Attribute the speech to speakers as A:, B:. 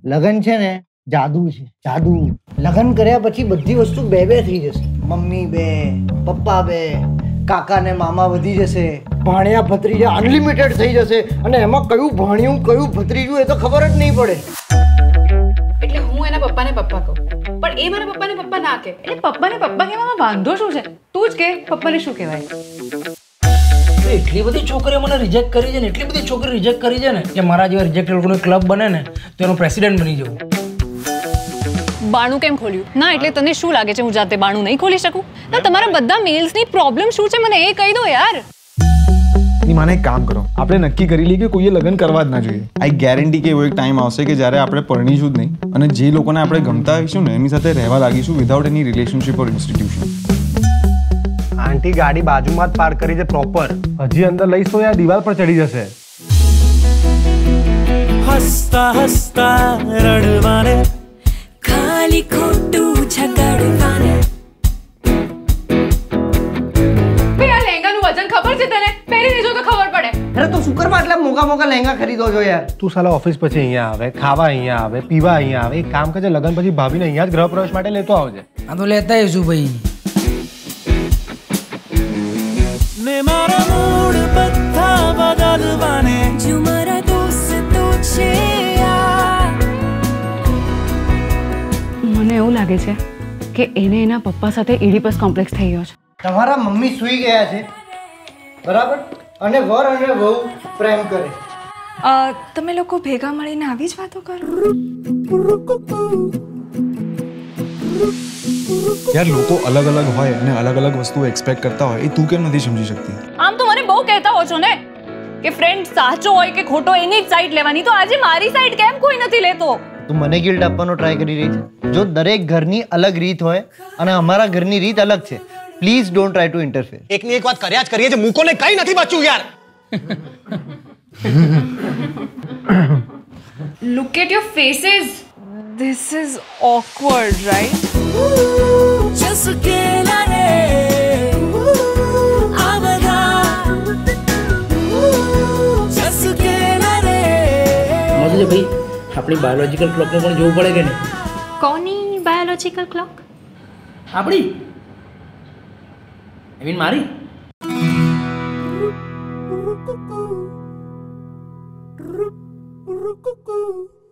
A: લગન છે ને જાદુ છે, જાદુ. લગન કર્યા પછી બધી વસ્તુ બે બે થઈ જશે. મમ્મી બે, પપ્પા બે, કાકા ને મામા વધી જશે, ભાણિયા ભત્રીજા અનલિમિટેડ થઈ જશે અને એમાં કયું ભાણિયું કયું ભત્રીજું એ તો ખબર જ નહીં પડે.
B: એટલે હું એના પપ્પાને પપ્પા કહું પણ એ મારા પપ્પાને પપ્પા ના કહે. એટલે પપ્પાને પપ્પા કહેવામાં વાંધો શું છે? તું જ કે પપ્પાને શું કહેવાય?
C: એટલી બધી છોકરીઓ મને રિજેક્ટ કરી છે ને, એટલી બધી છોકરી રિજેક્ટ કરી છે ને કે મારા જેવા રિજેક્ટેડ લોકોનો ક્લબ બને ને તો એનો પ્રેસિડેન્ટ બની જવું.
B: બાણું કેમ ખોલ્યું? ના એટલે તને શું લાગે છે હું જાતે બાણું નહીં ખોલી શકું? ના તમારા બધા મેલ્સની પ્રોબ્લેમ શું છે મને એ કહી દો યાર.
D: ની માને એક કામ કરો, આપણે નક્કી કરી લઈએ કે કોઈએ લગ્ન કરવા જ ના જોઈએ. આઈ ગેરંટી કે એવો એક ટાઈમ આવશે કે જ્યારે આપણે પરણીશું જ નહીં અને જે લોકોને આપણે ગમતા હોઈશું ને એની સાથે રહેવા લાગીશું વિધાઉટ એની રિલેશનશિપ ઓર ઇન્સ્ટિટ્યુશન.
E: આંટી ગાડી બાજુમાં જ પાર્ક કરી છે પ્રોપર. હજી અંદર લઈશ તો યાર દિવાલ પર ચડી જશે.
F: હસતા હસતા રડવાને ખાલી ખોટું ઝઘડવાને.
B: બે આ લહેંગાનું વજન ખબર છે તને? પહેરીને જો તો ખબર પડે.
A: અરે તું શું કરવા આટલા મોંઘા મોંઘા લહેંગા ખરીદો છો યાર?
E: તું સાલા ઓફિસ પછી અહીંયા આવે, ખાવા અહીંયા આવે, પીવા અહીંયા આવે. એક કામ કરજે, લગન પછી ભાભીને અહીંયા જ ગૃહ પ્રવેશ માટે લેતો આવજે.
C: આ તો લેતા આવીશું ભાઈ.
F: ને મારા મૂડ બધા બદલવાને જો મારા દોસ્તો છે.
B: મને એવું લાગે છે કે એને એના પપ્પા સાથે ઇડિપસ કોમ્પ્લેક્સ થઈ ગયો છે.
A: તમારા મમ્મી સૂઈ ગયા છે બરાબર અને વર અને વહુ પ્રેમ કરે.
G: તમે લોકો ભેગા મળીને આવી જ વાતો કરો.
D: યાર લોકો અલગ અલગ હોય અને અલગ અલગ વસ્તુઓ એક્સપેક્ટ કરતા હોય એ તું કેમ નથી સમજી શકતી?
B: આમ તો મને બહુ કહેતા હો છો ને કે ફ્રેન્ડ સાચો હોય કે ખોટો એની જ સાઈડ લેવાની, તો આજે મારી સાઈડ કેમ કોઈ નથી લેતો?
A: તું મને ગિલ્ટ આપવાનો ટ્રાય કરી રહી છે. જો દરેક ઘરની અલગ રીત હોય અને અમારા ઘરની રીત અલગ છે, please don't try to interfere.
E: એકની એક વાત કર્યા જ કરીએ છે, મૂકોને કઈ નથી બચ્યું યાર.
G: Look at your faces. This is awkward, right?
F: ચસકેલા રે આવરા ચસકેલા રે.
C: મતલબ ભાઈ આપણી બાયોલોજિકલ ક્લોકને પણ જોવું પડે કે નહીં?
G: કોની બાયોલોજિકલ ક્લોક?
C: આપણી આઈ મીન મારી.
F: Cuckoo.